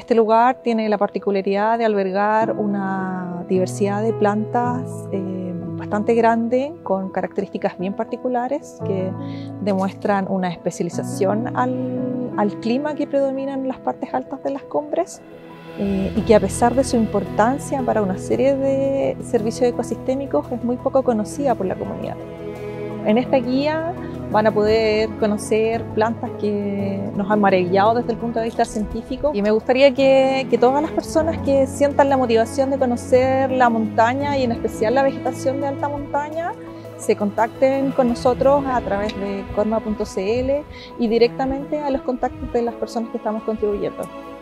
Este lugar tiene la particularidad de albergar una diversidad de plantas bastante grande, con características bien particulares que demuestran una especialización al clima que predomina en las partes altas de las cumbres y que, a pesar de su importancia para una serie de servicios ecosistémicos, es muy poco conocida por la comunidad. En esta guía van a poder conocer plantas que nos han maravillado desde el punto de vista científico, y me gustaría que todas las personas que sientan la motivación de conocer la montaña y en especial la vegetación de alta montaña se contacten con nosotros a través de corma.cl y directamente a los contactos de las personas que estamos contribuyendo.